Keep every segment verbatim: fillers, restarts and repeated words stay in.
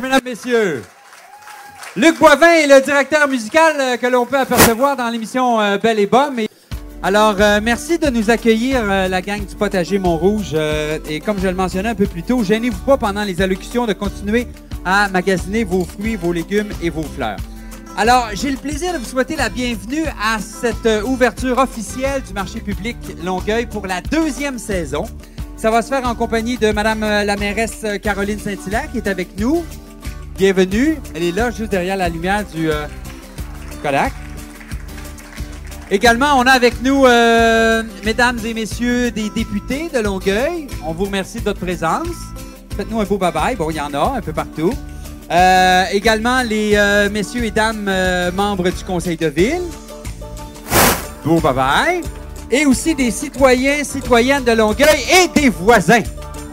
mesdames, messieurs. Luc Boivin est le directeur musical euh, que l'on peut apercevoir dans l'émission euh, Belle et Bomme. Et... Alors, euh, merci de nous accueillir, euh, la gang du Potager Montrouge. Euh, et comme je le mentionnais un peu plus tôt, gênez-vous pas pendant les allocutions de continuer à magasiner vos fruits, vos légumes et vos fleurs. Alors, j'ai le plaisir de vous souhaiter la bienvenue à cette euh, ouverture officielle du marché public Longueuil pour la deuxième saison. Ça va se faire en compagnie de Madame euh, la mairesse euh, Caroline Saint-Hilaire qui est avec nous. Bienvenue. Elle est là, juste derrière la lumière du euh, Kodak. Également, on a avec nous, euh, mesdames et messieurs, des députés de Longueuil. On vous remercie de votre présence. Faites-nous un beau bye-bye. Bon, il y en a un peu partout. Euh, également, les euh, messieurs et dames euh, membres du conseil de ville. Beau bye-bye. Et aussi des citoyens, citoyennes de Longueuil et des voisins.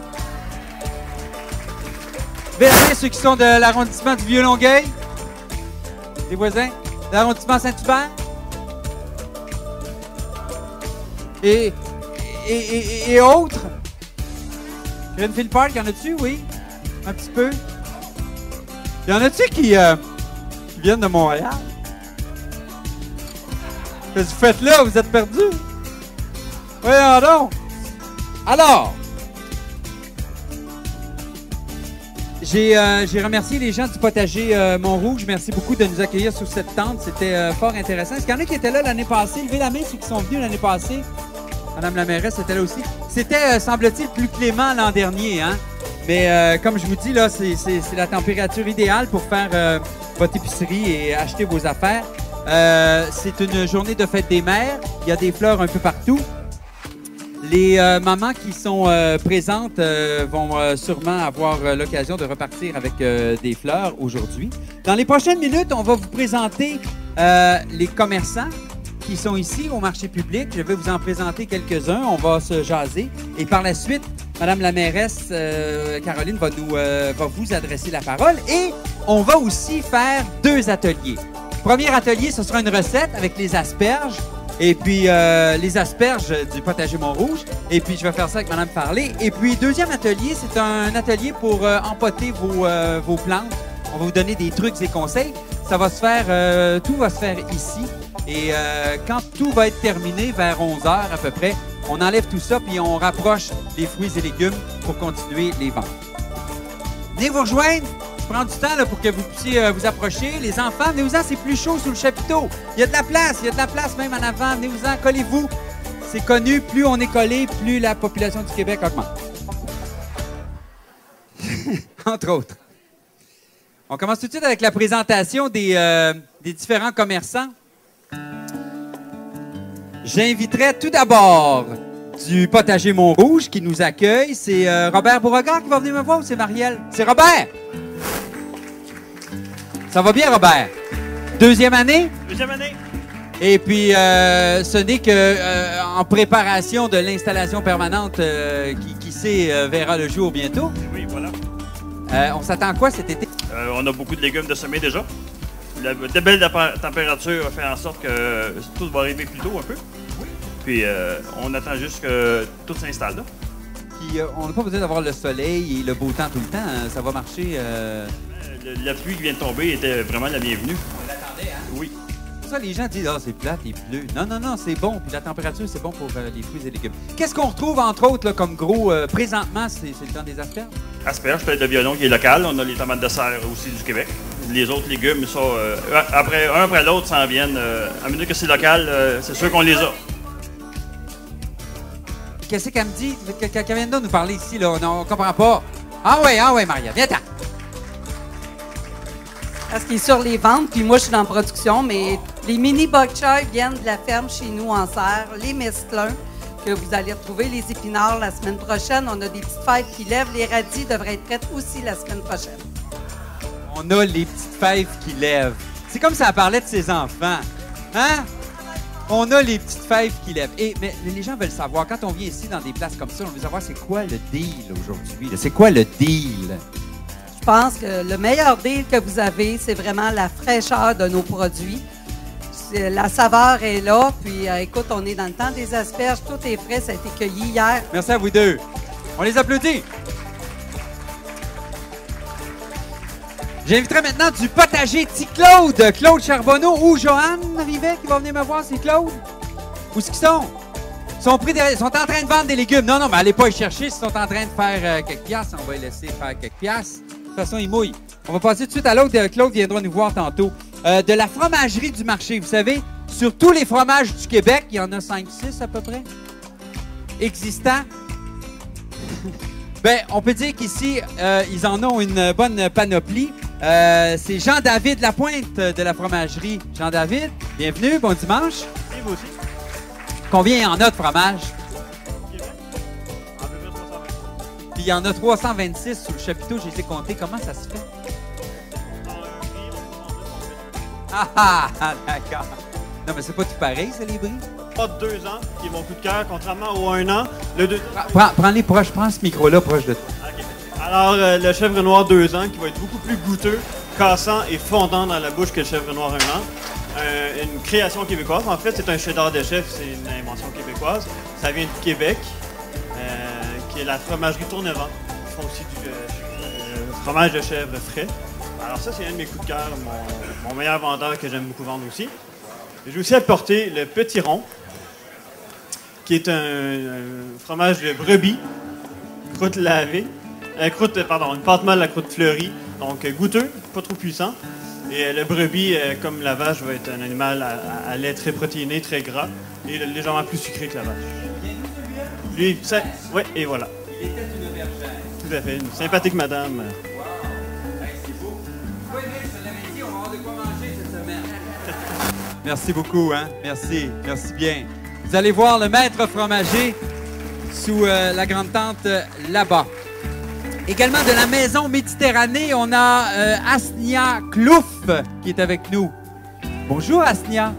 Verrez ceux qui sont de l'arrondissement du Vieux-Longueuil. Des voisins. De l'arrondissement Saint-Hubert. Et, et, et, et autres. Greenfield Park, y en a-tu? Oui. Un petit peu. Y en a-tu qui, euh, qui viennent de Montréal? Qu'est-ce que vous faites là? Vous êtes perdus? Voyons donc. Alors, j'ai euh, j'ai remercié les gens du Potager euh, Montrouge. Merci beaucoup de nous accueillir sous cette tente. C'était euh, fort intéressant. Est-ce qu'il y en a qui étaient là l'année passée? Levez la main ceux qui sont venus l'année passée. Madame la mairesse était là aussi. C'était, euh, semble-t-il, plus clément l'an dernier, hein? Mais euh, comme je vous dis, là, c'est la température idéale pour faire euh, votre épicerie et acheter vos affaires. Euh, c'est une journée de fête des mères. Il y a des fleurs un peu partout. Les euh, mamans qui sont euh, présentes euh, vont euh, sûrement avoir euh, l'occasion de repartir avec euh, des fleurs aujourd'hui. Dans les prochaines minutes, on va vous présenter euh, les commerçants qui sont ici au marché public. Je vais vous en présenter quelques-uns. On va se jaser. Et par la suite, Madame la mairesse euh, Caroline va, nous, euh, va vous adresser la parole. Et on va aussi faire deux ateliers. Premier atelier, ce sera une recette avec les asperges. Et puis, euh, les asperges du Potager Montrouge. Et puis, je vais faire ça avec Madame Parlé. Et puis, deuxième atelier, c'est un atelier pour euh, empoter vos, euh, vos plantes. On va vous donner des trucs et conseils. Ça va se faire, euh, tout va se faire ici. Et euh, quand tout va être terminé, vers onze heures à peu près, on enlève tout ça puis on rapproche les fruits et légumes pour continuer les ventes. Venez vous rejoindre. Je prends du temps là, pour que vous puissiez euh, vous approcher. Les enfants, venez-vous-en, c'est plus chaud sous le chapiteau. Il y a de la place, il y a de la place même en avant. Venez-vous-en, collez-vous. C'est connu, plus on est collé, plus la population du Québec augmente. Entre autres. On commence tout de suite avec la présentation des, euh, des différents commerçants. J'inviterai tout d'abord du Potager Montrouge qui nous accueille. C'est euh, Robert Beauregard qui va venir me voir ou c'est Marielle? C'est Robert! Ça va bien, Robert? Deuxième année? Deuxième année. Et puis, euh, ce n'est que euh, en préparation de l'installation permanente euh, qui, qui sait, euh, verra le jour bientôt. Oui, voilà. Euh, on s'attend à quoi cet été? Euh, on a beaucoup de légumes de semer déjà. La, de belles températures fait en sorte que tout va arriver plus tôt un peu. Puis euh, on attend juste que tout s'installe là. Puis euh, on n'a pas besoin d'avoir le soleil et le beau temps tout le temps. Hein. Ça va marcher. Euh... Le, la pluie qui vient de tomber était vraiment la bienvenue. On l'attendait, hein? Oui. Pour ça, les gens disent « Ah, c'est plate, il pleut. » Non, non, non, c'est bon. Puis la température, c'est bon pour euh, les fruits et légumes. Qu'est-ce qu'on retrouve, entre autres, là, comme gros... Euh, présentement, c'est le temps des asperges? Asperges, peut-être de violon qui est local. On a les tomates de serre aussi du Québec. Les autres légumes, ça, euh, après, un après l'autre, s'en viennent. Euh, à mesure que c'est local, euh, c'est sûr qu'on les a. Qu'est-ce qu'elle me dit? Qu'elle vient de nous parler ici, là. On ne comprend pas. Ah ouais, ah ouais, Maria, viens-t'en. Parce qu'il est sur les ventes, puis moi, je suis dans la production, mais les mini bok choy viennent de la ferme chez nous en serre, les mesclins, que vous allez retrouver, les épinards la semaine prochaine. On a des petites fèves qui lèvent. Les radis devraient être prêtes aussi la semaine prochaine. On a les petites fèves qui lèvent. C'est comme ça parlait de ses enfants. Hein? On a les petites fèves qui lèvent. Et, mais les gens veulent savoir, quand on vient ici dans des places comme ça, on veut savoir c'est quoi le deal aujourd'hui. C'est quoi le deal? Je pense que le meilleur deal que vous avez, c'est vraiment la fraîcheur de nos produits. La saveur est là. Puis, euh, écoute, on est dans le temps des asperges. Tout est frais. Ça a été cueilli hier. Merci à vous deux. On les applaudit. J'inviterai maintenant du potager Petit Claude, Claude Charbonneau ou Joanne Rivet qui va venir me voir, c'est Claude? Où est-ce qu'ils sont? Ils sont, pris derrière, ils sont en train de vendre des légumes. Non, non, mais allez pas les chercher. S'ils sont en train de faire euh, quelques piastres, on va les laisser faire quelques piastres. De toute façon, ils mouillent. On va passer tout de suite à l'autre. Claude viendra nous voir tantôt. Euh, de la fromagerie du marché. Vous savez, sur tous les fromages du Québec, il y en a cinq six à peu près existants. Ben, on peut dire qu'ici, euh, ils en ont une bonne panoplie. Euh, c'est Jean-David Lapointe de la fromagerie. Jean-David, bienvenue, bon dimanche. Et vous aussi. Combien il y en a de fromage? À peu près trois cent vingt. Puis il y en a trois cent vingt-six sur le chapiteau, j'ai été compter. Comment ça se fait? Dans un prix, on peut Ah ah, ah d'accord. Non, mais c'est pas tout pareil, ça, les bris? Pas de deux ans, qui est mon coup de cœur, contrairement au un an. Le deux... Prends, prends-les proches, prends ce micro-là proche de toi. OK. Alors, euh, le chèvre noir deux ans, qui va être beaucoup plus goûteux, cassant et fondant dans la bouche que le chèvre noir un an. Euh, une création québécoise. En fait, c'est un cheddar de chef, c'est une invention québécoise. Ça vient du Québec, euh, qui est la fromagerie Tournevent. Ils font aussi du euh, euh, fromage de chèvre frais. Alors ça, c'est un de mes coups de cœur, mon, mon meilleur vendeur que j'aime beaucoup vendre aussi. J'ai aussi apporté le Petit Rond, qui est un, un fromage de brebis, croûte lavée, euh, croûte, pardon, une pâte molle à croûte fleurie, donc euh, goûteux, pas trop puissant. Et euh, le brebis, euh, comme la vache, va être un animal à, à, à lait très protéiné, très gras, et légèrement plus sucré que la vache. Lui, ça, ouais, et voilà. Il était une bergère. Tout à fait, une sympathique madame. Wow! Hey, c'est beau. Oui, mais je l'avais dit, on va avoir de quoi manger cette semaine. Merci beaucoup, hein? Merci, merci bien. Vous allez voir le maître fromager sous euh, la grande tente euh, là-bas. Également de la maison Méditerranée, on a euh, Asnia Clouf qui est avec nous. Bonjour Asnia.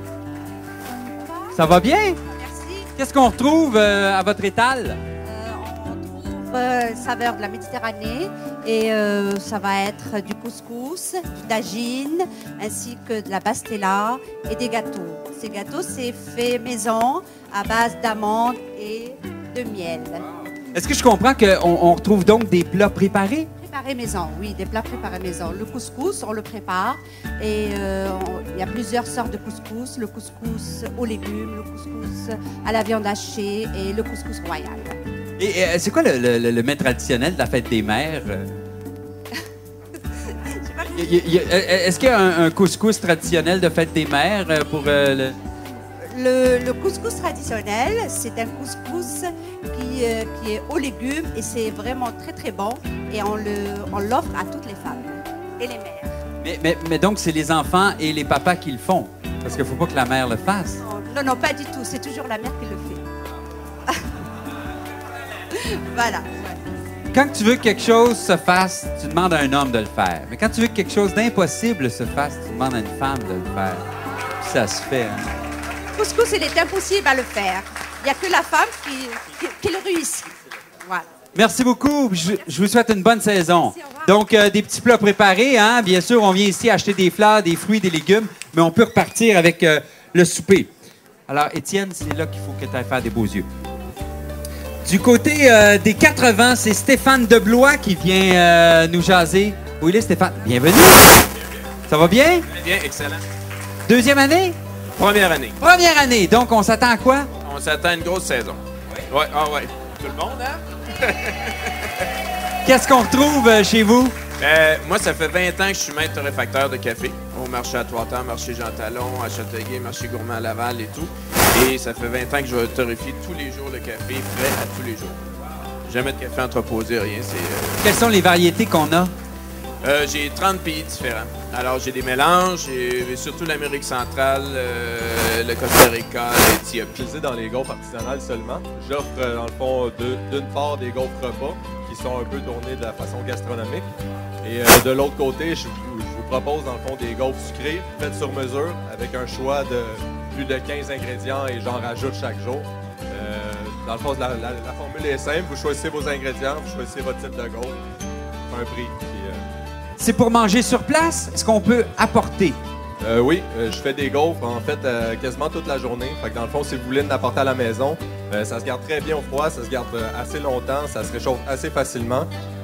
Ça va bien? Merci. Qu'est-ce qu'on retrouve euh, à votre étal? Euh, on trouve euh, saveur de la Méditerranée et euh, ça va être du couscous, du tagine, ainsi que de la pastella et des gâteaux. Ces gâteaux, c'est fait maison à base d'amandes et de miel. Est-ce que je comprends qu'on on retrouve donc des plats préparés? Préparé maison, oui, des plats préparés maison. Le couscous, on le prépare et euh, on- il y a plusieurs sortes de couscous. Le couscous aux légumes, le couscous à la viande hachée et le couscous royal. Et euh, c'est quoi le, le, le- le mets traditionnel de la fête des mères? euh? Y- y- y- euh, Est-ce qu'il y a un, un couscous traditionnel de fête des mères euh, pour euh, le... Le, le couscous traditionnel, c'est un couscous qui, euh, qui est aux légumes et c'est vraiment très très bon et on le- on l'offre à toutes les femmes et les mères. Mais, mais, mais donc, c'est les enfants et les papas qui le font. Parce qu'il ne faut pas que la mère le fasse. Non, non, pas du tout. C'est toujours la mère qui le fait. Voilà. Quand tu veux que quelque chose se fasse, tu demandes à un homme de le faire. Mais quand tu veux que quelque chose d'impossible se fasse, tu demandes à une femme de le faire. Puis ça se fait. Hein? Le couscous, il est impossible à le faire. Il n'y a que la femme qui, qui, qui le réussit. Voilà. Merci beaucoup. Je, je vous souhaite une bonne saison. Merci, au revoir. Donc, euh, des petits plats préparés. Hein? Bien sûr, on vient ici acheter des fleurs, des fruits, des légumes, mais on peut repartir avec euh, le souper. Alors, Étienne, c'est là qu'il faut que tu ailles faire des beaux yeux. Du côté euh, des quatre-vingts, c'est Stéphane Deblois qui vient euh, nous jaser. Où il est, Stéphane? Bienvenue. Ça va bien? Très bien, excellent. Deuxième année? Première année. Première année. Donc, on s'attend à quoi? On s'attend à une grosse saison. Oui, ah ouais. Tout le monde, hein? Qu'est-ce qu'on retrouve euh, chez vous? Euh, moi, ça fait vingt ans que je suis maître torréfacteur de café au marché à Trois-Temps, marché Jean Talon, à Châteauguay, marché Gourmand à Laval et tout. Et ça fait vingt ans que je torréfie tous les jours le café, frais à tous les jours. Jamais de café entreposé, rien. C'est, euh, Quelles sont les variétés qu'on a? euh, j'ai trente pays différents. Alors, j'ai des mélanges, et surtout l'Amérique centrale, euh, le Costa Rica, l'Éthiopie. Utilisé dans les gaufres artisanales seulement. J'offre, euh, dans le fond, de- d'une part des gaufres repas qui sont un peu tournés de la façon gastronomique. Et euh, de l'autre côté, je vous, je vous propose, dans le fond, des gaufres sucrées faites sur mesure avec un choix de plus de quinze ingrédients et j'en rajoute chaque jour. Euh, dans le fond, la, la- la formule est simple. Vous choisissez vos ingrédients, vous choisissez votre type de gaufre, un prix. Puis, euh, C'est pour manger sur place? Est-ce qu'on peut apporter? Euh, oui, euh, je fais des gaufres en fait euh, quasiment toute la journée. Fait que dans le fond, si vous voulez l'apporter à la maison, euh, ça se garde très bien au froid, ça se garde euh, assez longtemps, ça se réchauffe assez facilement.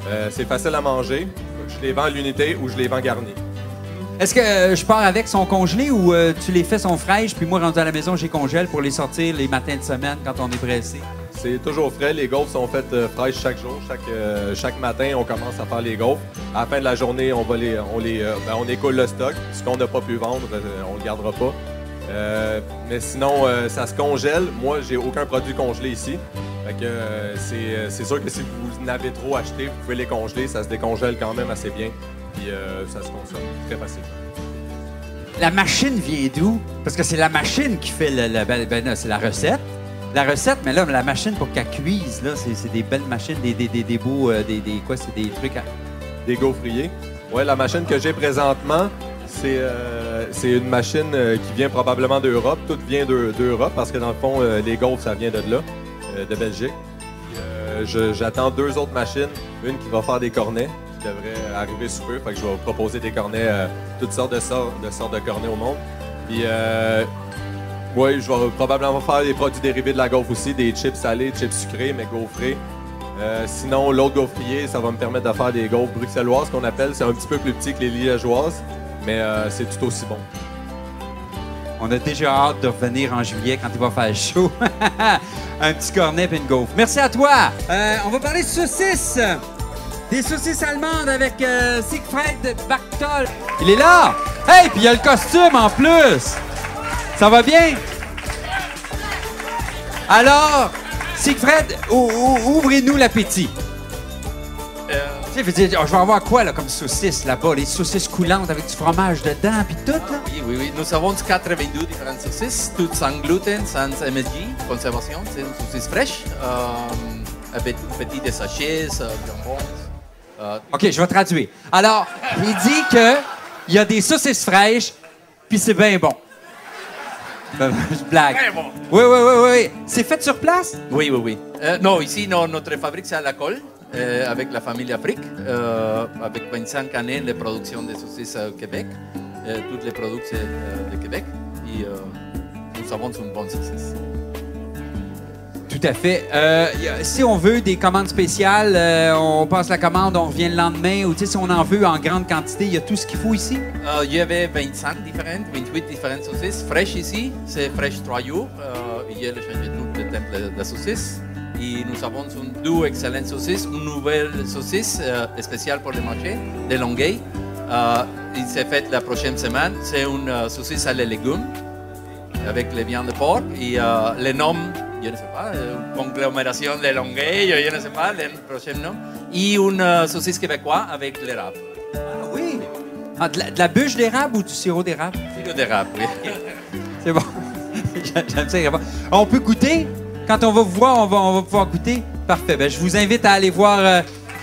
Euh, c'est facile à manger. Je les vends à l'unité ou je les vends garnis. Est-ce que euh, je pars avec son congelé ou euh, tu les fais sont fraîches, puis moi, rendu à la maison, j'ai congèle pour les sortir les matins de semaine quand on est pressé? C'est toujours frais. Les gaufres sont faites euh, fraîches chaque jour. Chaque, euh, chaque matin, on commence à faire les gaufres. À la fin de la journée, on va les, on les, euh, ben, on écoule le stock. Ce qu'on n'a pas pu vendre, euh, on le gardera pas. Euh, mais sinon, euh, ça se congèle. Moi, j'ai aucun produit congelé ici. Fait que euh, c'est, c'est sûr que si vous en avez trop acheté, vous pouvez les congeler. Ça se décongèle quand même assez bien. Puis euh, ça se consomme très facilement. La machine vient d'où? Parce que c'est la machine qui fait le... le ben, ben, c'est la recette. La recette, mais là, la machine pour qu'elle cuise, là, c'est, c'est des belles machines, des, des, des, des beaux... Euh, des, des, quoi, c'est des trucs à... Des gaufriers. Ouais, la machine que j'ai présentement, c'est, euh, c'est une machine euh, qui vient probablement d'Europe. Tout vient de, d'Europe parce que dans le fond, euh, les gaufres, ça vient de là, euh, de Belgique. Puis, euh, je, j'attends deux autres machines. Une qui va faire des cornets, qui devrait arriver sous peu. Fait que je vais proposer des cornets, euh, toutes sortes de sortes, de sortes de cornets au monde. Puis, euh, oui, je vais probablement faire des produits dérivés de la gaufre aussi, des chips salés, chips sucrés, mais gaufrés. Euh, sinon, l'autre gaufrier, ça va me permettre de faire des gaufres bruxelloises qu'on appelle. C'est un petit peu plus petit que les liégeoises, mais euh, c'est tout aussi bon. On a déjà hâte de revenir en juillet quand il va faire chaud. Un petit cornet et une gaufre. Merci à toi. Euh, on va parler de saucisses. Des saucisses allemandes avec euh, Siegfried Bachtel. Il est là. Hey, puis il y a le costume en plus. Ça va bien? Alors, Siegfried, ou- ou- ouvrez-nous l'appétit. Euh, Tu sais, je veux dire, je vais avoir quoi là, comme saucisses là-bas? Les saucisses coulantes avec du fromage dedans, puis tout, là? oui, oui, oui. Nous avons quatre-vingt-deux différentes saucisses, toutes sans gluten, sans M S G, conservation. C'est une saucisse fraîche, euh, avec petit des sachets, euh, jambon. Euh, OK, je vais traduire. Alors, il dit que il y a des saucisses fraîches, puis c'est bien bon. Ben, je blague. Très bon. Oui, oui, oui, oui. C'est fait sur place? Oui, oui, oui. Euh, non, ici, non, notre fabrique, c'est à la colle, euh, avec la famille Afrique, euh, avec vingt-cinq années de production de saucisses au Québec. Euh, toutes les produits, c'est euh, de Québec. Et euh, nous avons une bonne saucisse. Tout à fait. Euh, y a- si on veut des commandes spéciales, euh, on passe la commande, on revient le lendemain. Ou tu sais, si on en veut en grande quantité, il y a tout ce qu'il faut ici? Euh, il y avait vingt-cinq différentes, vingt-huit différentes saucisses. Fraîches ici, c'est fraîche trois jours. Euh, il y a le changé tout le temps de la saucisse. Et nous avons une, deux excellentes saucisses. Une nouvelle saucisse euh, spéciale pour le marché de Longueuil. Euh, il s'est fait la prochaine semaine. C'est une euh, saucisse à les légumes avec les viandes de porc. Et euh, le nom, je ne sais pas, euh, une conglomération de Longueuil, je ne sais pas, le prochain nom. Et une euh, saucisse québécoise avec l'érable. Ah oui. Ah, de, la, de la bûche d'érable ou du sirop d'érable? Sirop d'érable, oui. C'est bon. J'aime ça. Bon. On peut goûter? Quand on va vous voir, on va, on va pouvoir goûter? Parfait. Ben, je vous invite à aller voir euh,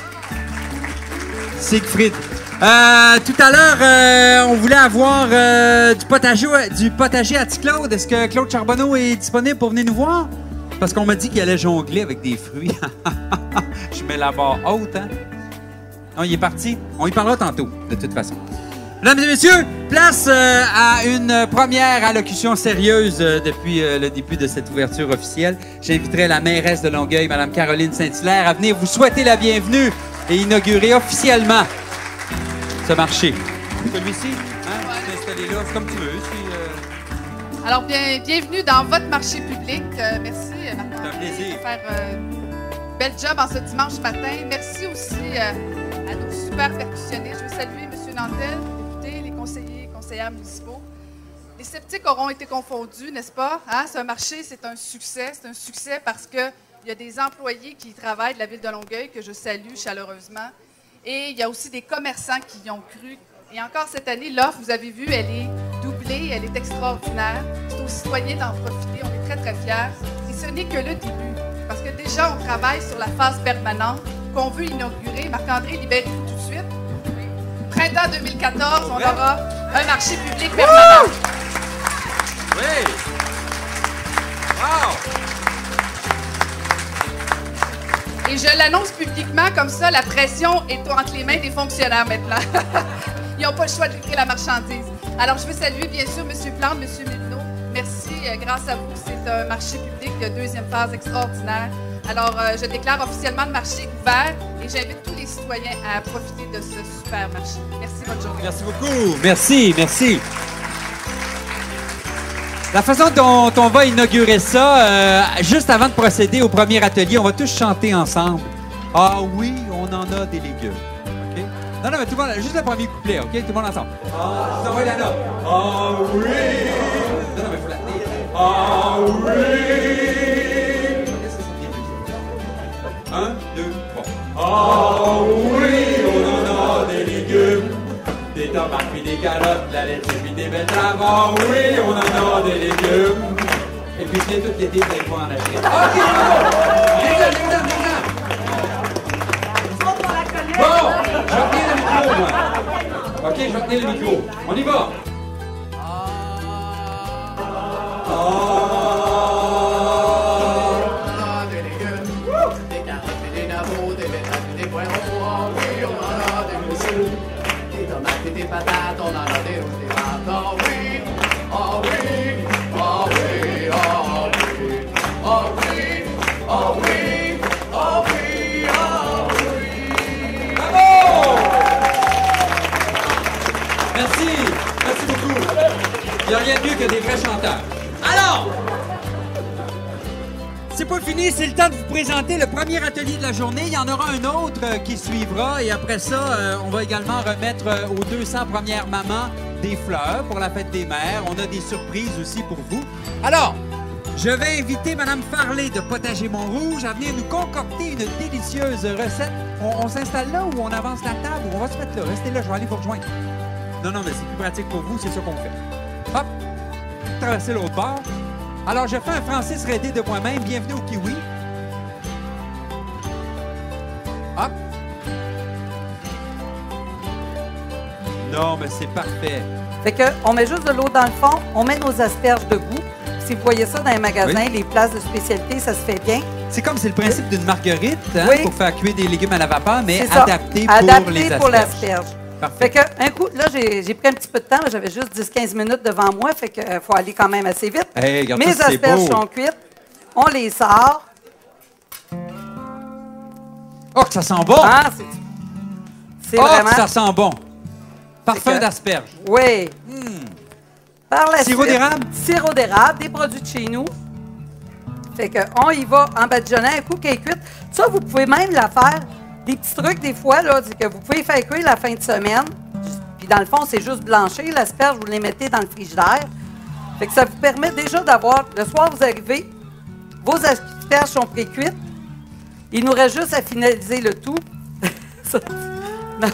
Siegfried. Euh, tout à l'heure, euh, on voulait avoir euh, du, potager, du potager à Ticlaude. Est-ce que Claude Charbonneau est disponible pour venir nous voir? Parce qu'on m'a dit qu'il allait jongler avec des fruits. Je mets la barre haute, hein? Non, il est parti. On y parlera tantôt, de toute façon. Mesdames et messieurs, place euh, à une première allocution sérieuse euh, depuis euh, le début de cette ouverture officielle. J'inviterai la mairesse de Longueuil, Mme Caroline Saint-Hilaire, à venir vous souhaiter la bienvenue et inaugurer officiellement ce marché. Celui-ci, hein? Ouais. Installé là, comme tu veux. Si, euh... Alors, bien, bienvenue dans votre marché public. Euh, merci, Marc-André, C'est un plaisir. de faire euh, bel job en ce dimanche matin. Merci aussi euh, à nos super percussionnistes. Je veux saluer M. Nantel, député, les conseillers, conseillères municipaux. Les sceptiques auront été confondus, n'est-ce pas? Hein? Ce marché, c'est un succès. C'est un succès parce qu'il y a des employés qui y travaillent de la ville de Longueuil que je salue chaleureusement. Et il y a aussi des commerçants qui y ont cru. Et encore cette année, l'offre, vous avez vu, elle est doublée, elle est extraordinaire. C'est aux citoyens d'en profiter, on est très, très fiers. Et ce n'est que le début, parce que déjà, on travaille sur la phase permanente qu'on veut inaugurer. Marc-André, libère-vous tout de suite. Printemps deux mille quatorze, on aura un marché public permanent. Oui! Wow! Et je l'annonce publiquement, comme ça, la pression est entre les mains des fonctionnaires maintenant. Ils n'ont pas le choix de livrer la marchandise. Alors, je veux saluer, bien sûr, M. Plante, M. Milneau. Merci, euh, grâce à vous, c'est un marché public de deuxième phase extraordinaire. Alors, euh, je déclare officiellement le marché ouvert et j'invite tous les citoyens à profiter de ce super marché. Merci, bonne journée. Merci beaucoup. Merci, merci. La façon dont on va inaugurer ça, euh, juste avant de procéder au premier atelier, on va tous chanter ensemble. Ah oui, on en a des légumes. OK? Non, non, mais tout le monde, juste le premier couplet, OK? Tout le monde ensemble. Ah, je vous envoie la note. Ah oui! Non, non, mais il faut la tenir. Ah oui! Un, deux, trois. Ah oui, on en a des légumes. Des tomates, puis des carottes, de la laitue, puis des betteraves. Ah oui, on en a des légumes. Et puis, c'est tout l'été, vous allez pouvoir en acheter. OK, bon! L'exemple, l'exemple, l'exemple. Bon, je vais tenir le micro, moi. OK, je vais tenir le micro. On y va. Ah. Des légumes, des carottes, des navots, des betteraves, des poireaux. Ah oui, on en a des mousseaux. Des tomates et des patates, on en a des roues, des pâtes. Ah oui, ah oui, ah oui, ah oui, ah oui, ah oui, ah oui, ah oui. Bravo! Merci, merci beaucoup. Il n'y a rien de mieux que des vrais chanteurs. Alors, c'est pas fini, c'est le temps de vous présenter le premier atelier de la journée. Il y en aura un autre euh, qui suivra et après ça, euh, on va également remettre euh, aux deux cents premières mamans des fleurs pour la fête des mères. On a des surprises aussi pour vous. Alors, je vais inviter Mme Farley de Potager Montrouge à venir nous concocter une délicieuse recette. On, on s'installe là ou on avance la table ou on va se mettre là? Restez là, je vais aller vous rejoindre. Non, non, mais c'est plus pratique pour vous, c'est ça qu'on fait. Hop, traverser l'autre bord. Alors, je fais un Francis Redé de moi-même. Bienvenue au Kiwi. Hop. Non, mais c'est parfait. Fait que, on met juste de l'eau dans le fond, on met nos asperges debout. Si vous voyez ça dans les magasins, Oui. les places de spécialité, ça se fait bien. C'est comme c'est le principe d'une marguerite, hein, Oui. pour faire cuire des légumes à la vapeur, mais C'est ça. adapté pour Adapté les asperges. pour l'asperge. Parfait. Fait que, un coup, là, j'ai j'ai pris un petit peu de temps, j'avais juste dix à quinze minutes devant moi, fait que euh, faut aller quand même assez vite. Hey, regarde Mes ça, c'est asperges beau. sont cuites, on les sort. Oh, que ça sent bon! Ah, c'est c'est Oh, vraiment... que ça sent bon! Parfum que- d'asperge. Oui. Par la Sirop suite, d'érable? Sirop d'érable, des produits de chez nous. Fait que on y va en badigeonnant un coup qu'elle est cuite. Ça, vous pouvez même la faire. Des petits trucs, des fois, là, c'est que vous pouvez faire cuire la fin de semaine. Puis dans le fond, c'est juste blanchir. L'asperge, vous les mettez dans le frigidaire. Fait que ça vous permet déjà d'avoir... Le soir, vous arrivez, vos asperges sont pré-cuites. Il nous reste juste à finaliser le tout. Ça- non.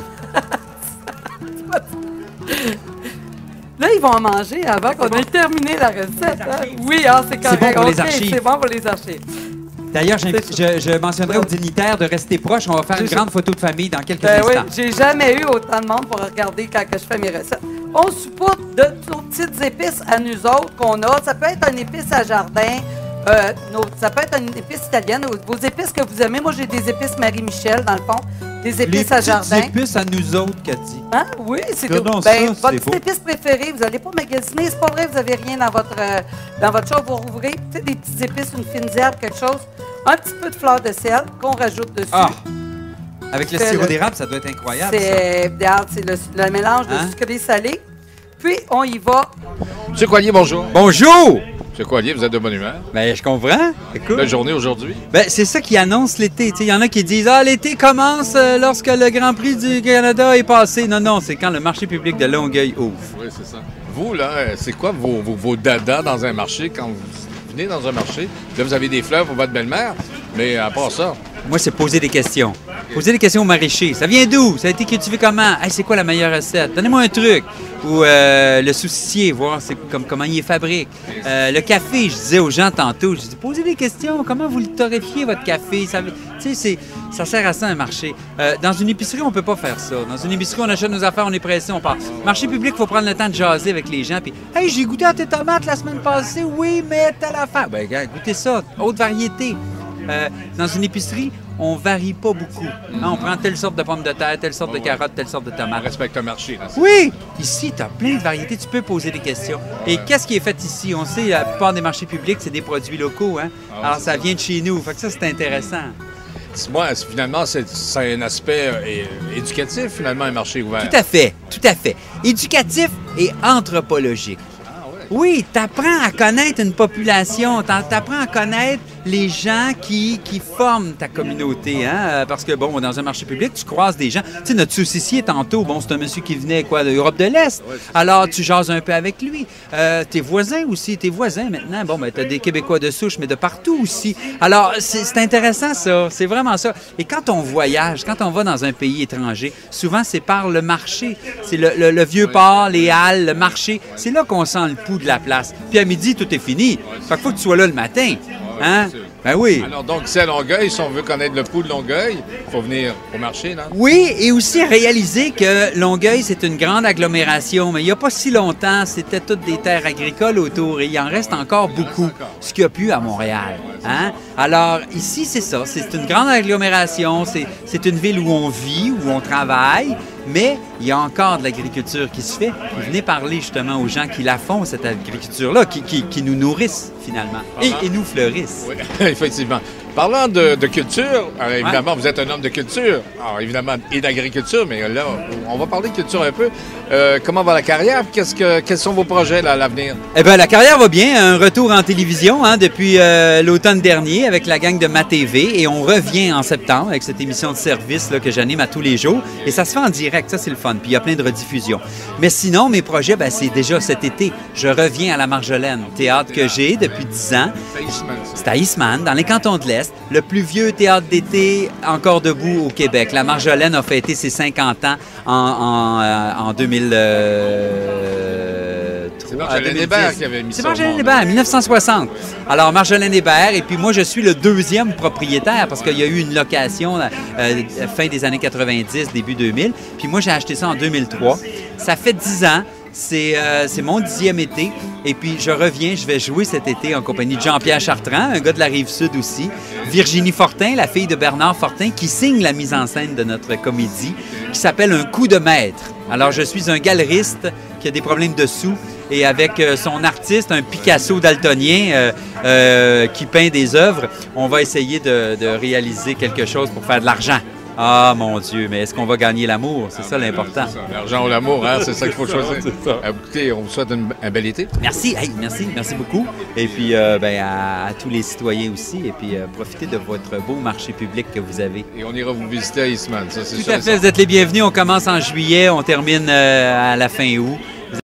Là, ils vont en manger avant qu'on ait terminé la recette. hein. Oui, hein, c'est correct. bon pour les OK, archives. C'est bon pour les archives. D'ailleurs, j'invite- je, je mentionnerai aux dignitaires de rester proches. On va faire une Je- grande photo de famille dans quelques Ben oui, instants. j'ai jamais eu autant de monde pour regarder quand que je fais mes recettes. On saupoudre de nos petites épices à nous autres qu'on a. Ça peut être une épice à jardin, euh, nos- ça peut être une épice italienne. Vos épices que vous aimez, moi j'ai des épices Marie-Michel dans le fond, des Les épices à petites jardin. épices à nous autres, qu'a dit. Hein? Oui, c'est tout. Regardons Ben, ça, votre c'est petite beau. épice préférée, vous n'allez pas magasiner, c'est pas vrai, vous n'avez rien dans votre, euh, dans votre chose, vous rouvrez, tu sais, des petites épices, une fine herbe, quelque chose, un petit peu de fleur de sel qu'on rajoute dessus. Ah! Avec le Fais sirop le- d'érable, ça doit être incroyable. ça. C'est regarde, c'est le, le mélange de Hein? sucré salé. Puis, on y va. Monsieur Coilier, bonjour. Bonjour! Monsieur Coilier, vous êtes de bonne humeur. Ben, je comprends. Écoute. Belle journée aujourd'hui. Ben, c'est ça qui annonce l'été. Il y en a qui disent « Ah, l'été commence euh, lorsque le Grand Prix du Canada est passé. » Non, non, c'est quand le marché public de Longueuil ouvre. Oui, c'est ça. Vous, là, euh, c'est quoi vos, vos, vos dadas dans un marché quand vous venez dans un marché? Là, vous avez des fleurs pour votre belle-mère, mais à part ça, Moi, c'est poser des questions. Poser des questions aux maraîchers. Ça vient d'où? Ça a été cultivé comment? Hey, c'est quoi la meilleure recette? Donnez-moi un truc. Ou euh, le saucissier, voir c'est comme, comment il est fabrique. Euh, le café, je disais aux gens tantôt, je disais, posez des questions. Comment vous le torréfiez, votre café? Ça, tu sais, c'est- ça sert à ça, un marché. Euh, dans une épicerie, on peut pas faire ça. Dans une épicerie, on achète nos affaires, on est pressé, on part. Marché public, il faut prendre le temps de jaser avec les gens. Puis, hey, j'ai goûté à tes tomates la semaine passée. Oui, mais telle affaire. Ben, gars, goûtez ça. Haute variété. Euh, dans une épicerie, on varie pas beaucoup. Hein, on prend telle sorte de pommes de terre, telle sorte de carottes, telle sorte de On tomates. respecte le marché. Là. Oui! Ici, tu as plein de variétés, tu peux poser des questions. Et qu'est-ce qui est fait ici? On sait, la plupart des marchés publics, c'est des produits locaux. Hein? Ah, Alors, c'est ça ça. vient de chez nous. Fait que ça, c'est intéressant. Moi, finalement, c'est c'est un aspect euh, é- éducatif, finalement, un marché ouvert. Tout à fait, tout à fait. Éducatif et anthropologique. Oui, tu apprends à connaître une population, tu apprends à connaître les gens qui, qui forment ta communauté. Hein? Euh, Parce que, bon, dans un marché public, tu croises des gens. Tu sais, notre saucissier, tantôt, bon, c'est un monsieur qui venait, quoi, de l'Europe de l'Est. Alors, tu jases un peu avec lui. Euh, tes voisins aussi, tes voisins, maintenant, bon, ben, tu as des Québécois de souche, mais de partout aussi. Alors, c'est c'est intéressant, ça. C'est vraiment ça. Et quand on voyage, quand on va dans un pays étranger, souvent, c'est par le marché. C'est le, le- le vieux port, les halles, le marché. C'est là qu'on sent le pouls de la place. Puis à midi, tout est fini. Fait qu'il faut que tu sois là le matin. Hein? Ben oui. Alors, donc, c'est à Longueuil. Si on veut connaître le pouls de Longueuil, il faut venir au marché, là. Oui, et aussi réaliser que Longueuil, c'est une grande agglomération, mais il n'y a pas si longtemps, c'était toutes des terres agricoles autour et il en reste encore beaucoup, ce qu'il n'y a plus à Montréal. Hein? Alors, ici, c'est ça, c'est une grande agglomération, c'est c'est une ville où on vit, où on travaille, mais il y a encore de l'agriculture qui se fait. Puis venez parler justement aux gens qui la font, cette agriculture-là, qui, qui, qui nous nourrissent finalement, et, et nous fleurissent. Oui, effectivement. Parlant de, de culture, alors, évidemment, vous êtes un homme de culture, alors évidemment, et d'agriculture, mais là, on va parler de culture un peu. Euh, comment va la carrière? Qu'est-ce que, quels sont vos projets là, à l'avenir? Eh bien, la carrière va bien. Un retour en télévision hein, depuis euh, l'automne dernier avec la gang de Ma T V. Et on revient en septembre avec cette émission de service là, que j'anime à tous les jours. Et ça se fait en direct. Ça, c'est le fun. Puis il y a plein de rediffusions. Mais sinon, mes projets, ben, c'est déjà cet été. Je reviens à la Marjolaine, théâtre que j'ai depuis dix ans. C'est à Eastman, dans les cantons de l'Est. Le plus vieux théâtre d'été encore debout au Québec. La Marjolaine a fêté ses cinquante ans en, en, euh, en deux mille trois. C'est Marjolaine Hébert qui avait mis C'est ça au Marjolaine monde. Hébert, mille neuf cent soixante. Alors, Marjolaine Hébert, et puis moi, je suis le deuxième propriétaire parce qu'il y a eu une location euh, fin des années quatre-vingt-dix, début deux mille. Puis moi, j'ai acheté ça en deux mille trois. Ça fait dix ans. C'est euh, c'est mon dixième été. Et puis, je reviens, je vais jouer cet été en compagnie de Jean-Pierre Chartrand, un gars de la Rive-Sud aussi. Virginie Fortin, la fille de Bernard Fortin, qui signe la mise en scène de notre comédie, qui s'appelle Un coup de maître. Alors, je suis un galeriste qui a des problèmes de sous et avec euh, son artiste, un Picasso daltonien euh, euh, qui peint des œuvres, on va essayer de, de réaliser quelque chose pour faire de l'argent. Ah, mon Dieu, mais est-ce qu'on va gagner l'amour? C'est ça l'important. L'argent ou l'amour, hein, c'est ça qu'il faut choisir. Euh, Écoutez, on vous souhaite une- un bel été. Merci, hey, merci, merci beaucoup. Et puis, euh, ben, à, à tous les citoyens aussi. Et puis, euh, profitez de votre beau marché public que vous avez. Et on ira vous visiter à Eastman, ça, c'est Tout sûr à et fait, vous êtes les bienvenus. On commence en juillet, on termine euh, à la fin août.